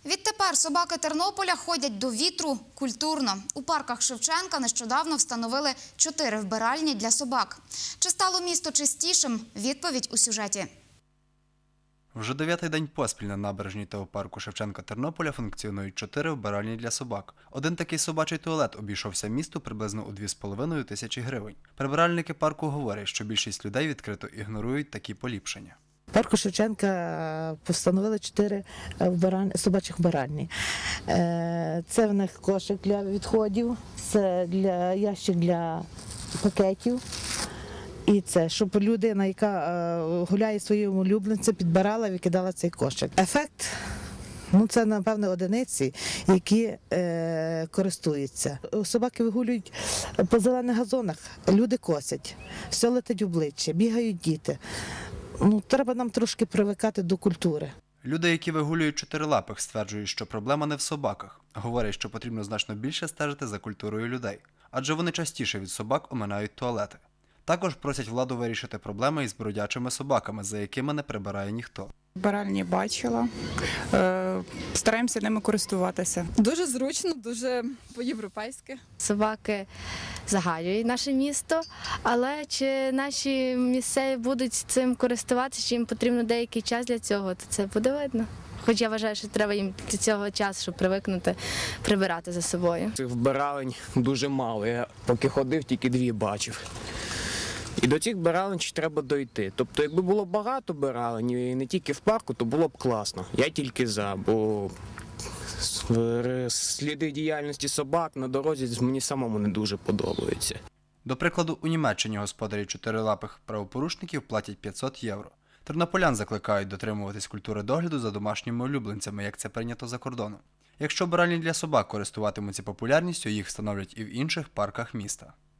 Відтепер собаки Тернополя ходять до вітру культурно. У парках Шевченка нещодавно встановили 4 вбиральні для собак. Чи стало місто чистішим? Відповідь у сюжеті. Вже 9-й день поспіль на набережній та у парку Шевченка Тернополя функціонують 4 вбиральні для собак. Один такий собачий туалет обійшовся місту приблизно у 2,5 тисячі гривень. Прибиральники парку говорять, що більшість людей відкрито ігнорують такі поліпшення. В парку Шевченка постановили 4 собачих вбиральні. Це в них кошик для відходів, це ящик для пакетів. І це, щоб людина, яка гуляє своїм улюбленцем, підбирала і викидала цей кошик. Ефект, це, напевно, одиниці, які користуються. Собаки вигулюють по зелених газонах, люди косять, все летить в обличчя, бігають діти. Треба нам трошки привикати до культури. Люди, які вигулюють чотирилапих, стверджують, що проблема не в собаках. Говорять, що потрібно значно більше стежити за культурою людей. Адже вони частіше від собак оминають туалети. Також просять владу вирішити проблеми із бродячими собаками, за якими не прибирає ніхто. Вбиральні бачила, стараємося ними користуватися. Дуже зручно, дуже по-європейськи. Собаки загалюють наше місто, але чи наші місцеві будуть цим користуватися, чи їм потрібно деякий час для цього, то це буде видно. Хоч я вважаю, що треба їм для цього часу, щоб привикнути прибирати за собою. Цих вбиралень дуже мало, я поки ходив, тільки 2 бачив. І до цих вбиралень треба дойти. Тобто, якби було багато вбиралень, і не тільки в парку, то було б класно. Я тільки за, бо сліди діяльності собак на дорозі мені самому не дуже подобаються. До прикладу, у Німеччині господарі чотирилапих правопорушників платять 500 євро. Тернополян закликають дотримуватись культури догляду за домашніми улюбленцями, як це прийнято за кордоном. Якщо вбиральні для собак користуватимуться популярністю, їх встановлять і в інших парках міста.